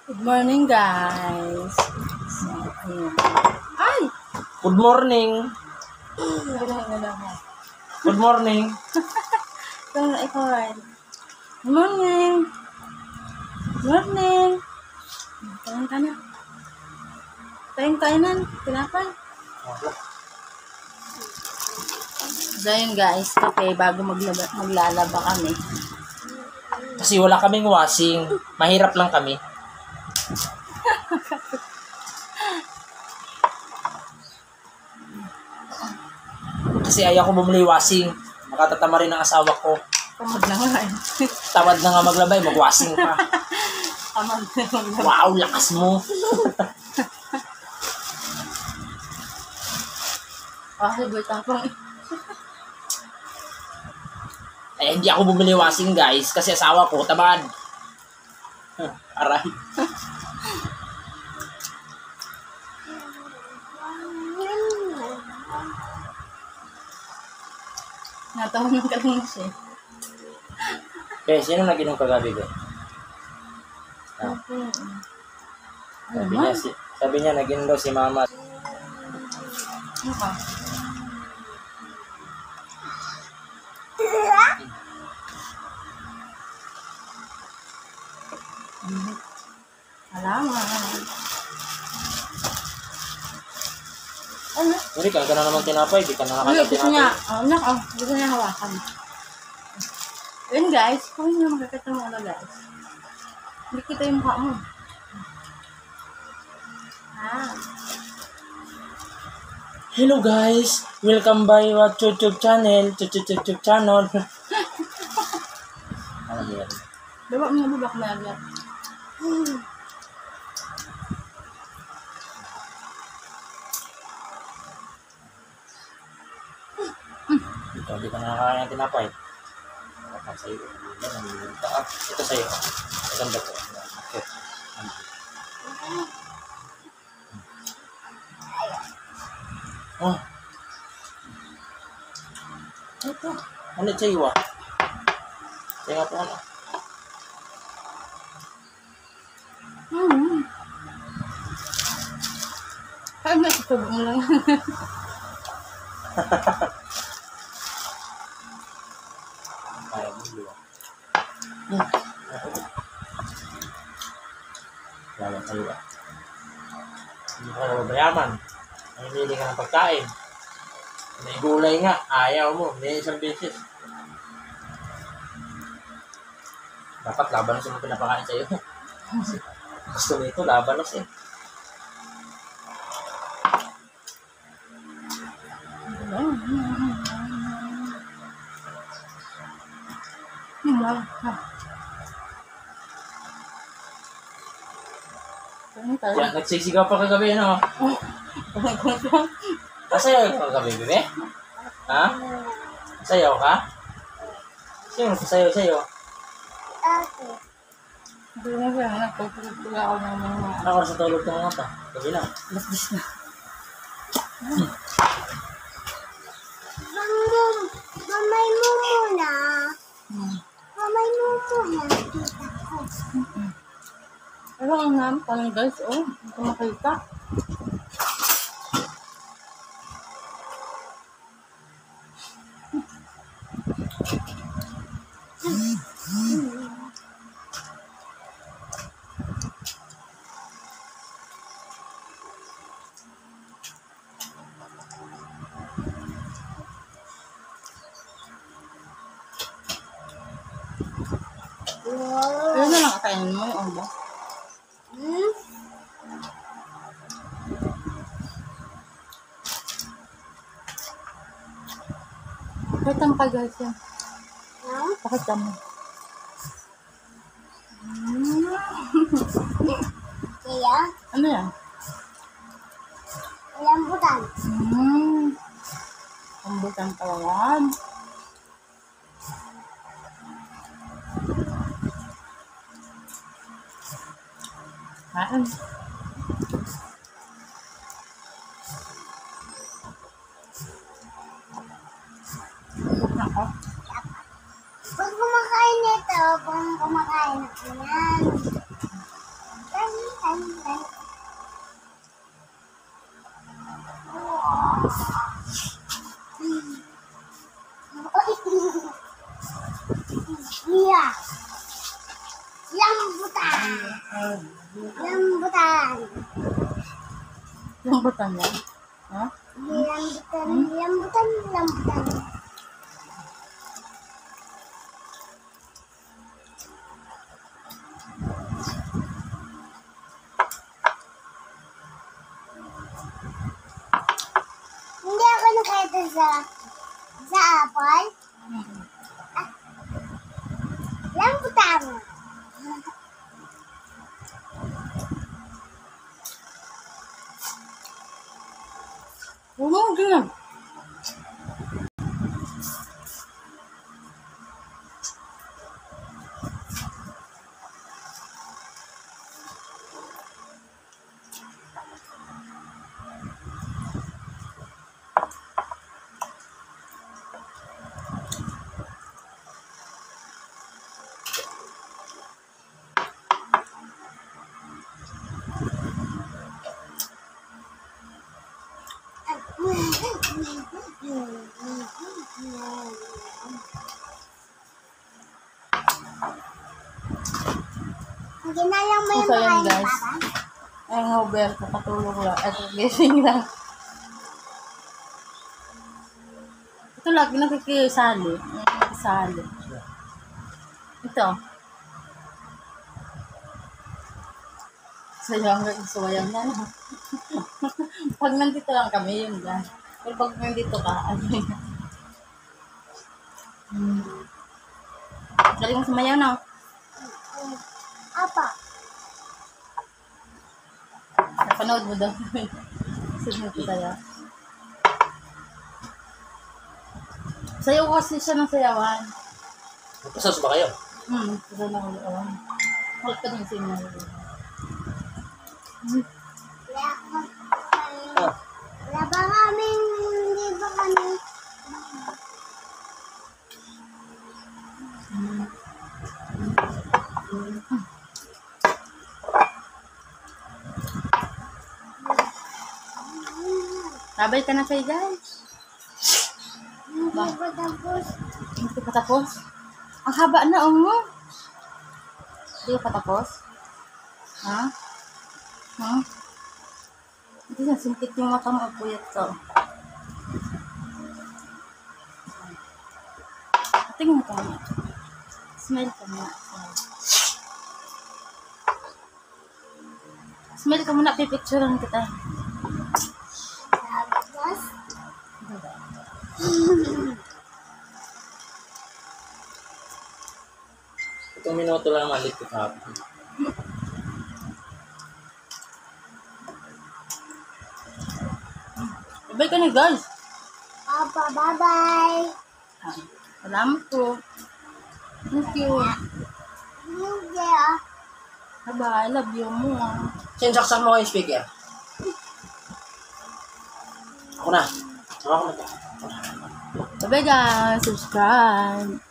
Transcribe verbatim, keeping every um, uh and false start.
Good morning, guys. So, ayan. Ay! Good morning. Wala, wala mo. Good morning. Ito na, ikaw rin. Good morning. Good morning. Kain ka na. Kain kainan. Tinapay. So, yun guys. Okay, bago maglaba, maglalaba kami. Kasi wala kaming washing. Mahirap lang kami. Kasi ayaw ko bumili washing. Makatatama rin ang asawa ko. Tamad na nga eh. Tawad na nga maglabay, mag-washing pa. Tamad na maglaba. Wow, lakas mo. Ah, sabay tapang. Eh, hindi ako bumili washing, guys. Kasi asawa ko, tamad. Aray. Natawa ng kalungin siya. Eh, sino nag-inom kagabi ko? Ah, Okay. sabi niya, si, sabi niya, nag-inom daw si mama. Ano ka? Salamat. Ano? Hindi, kaya ka na naman tinapay. Di ka na Ano, nakakain gusto niya, tinapay. oh, nak, oh, gusto niya hawakan. Yun guys, kung hindi mo makakita mo ano guys. Hindi kita yung mukha mo. Ah. Hello guys! Welcome by our YouTube channel. YouTube channel. Ano yan? Diba mo bubak na agad? Ito, hindi ka na nakakain ng tinapay. Ito sa'yo. Yan, nangyayari ka. Ito sa'yo. Maganda po. Okay. Oh. Ito. Ano sa'yo ah? Sa'yo nga po ano? Hmm. Kaya na, ito mo lang. Kaya mo, di ba? Lalo sa'yo ah. Hindi ka na mabayaman. Nanginili ka ng pagkain. May gulay nga. Ayaw mo. May isang beses. Dapat labanos yung pinapakain sa'yo. Gusto nito, labanos eh. Yan, nagsisigaw pa kagabi, ano? Kasayaw ka kagabi, bebe? Ha? Sayaw ka? Sino nagsasayaw sa'yo? Hindi na siya, nagpapagpula ako ng mga Ako sa tulog ng mga ta. Gabi na. lasdis na. Mamay mamay mo muna. Hmm. Mamay mo muna. Pero ang namin parang guys, oh, hindi ko makita. Wow. Pero na lang kakainin mo yung ulo. Hmm? Pakita mo ka guys yan. Ha? Pakita mo. Kaya, Ano yan? lambutan. Hmm. Rambutan talawan. Kaan. Ako. Pag kumakain nito, kung kumakain ako yan. Ganyan. Lambutan. Lambutan yan. Ha? Lambutan, lambutan, lambutan. Hindi ako nakita sa sa apple. Ah, lambutan. Oo, ganyan. Hindi na lang mo yung So, ayan, makain, guys. Papa. Ay, Hubert, nakatulog lang. At gising lang. Ito lagi nakikisali. Nakikisali. Ito. Sayang nga, isayang na. Pag nandito lang kami, yun lang. Pero pag nandito ka, ano yun? Hmm. Galing mo sumayaw na. Apa. Napanood mo daw. Sige ko saya. Sayaw kasi siya ng sayawan. Pasas ba kayo? Hmm, kasi na ako. Halit ka din sa inyo. Wala ko. Ah. Wala ba kami, hindi ba kami? Sabay ka na kayo, guys. Hindi ba tapos? Hindi pa tapos. Ang haba na, oh. Hindi pa tapos. Ha? Ha? Hindi na, sintik yung mata mo, puyat ka. Tingnan ka na. Smell ka muna. Smell ka muna, pipicturean kita. Tapos? Itong minuto lang malit ko kahapon. Sabay ka na, guys. Papa, bye-bye. Ah, salamat po. Thank you. Hindi ah. Bye-bye. I love you mo. Sinsaksak mo kayo yung speaker. Ako na. Ako na to. Bye-bye, guys. Subscribe.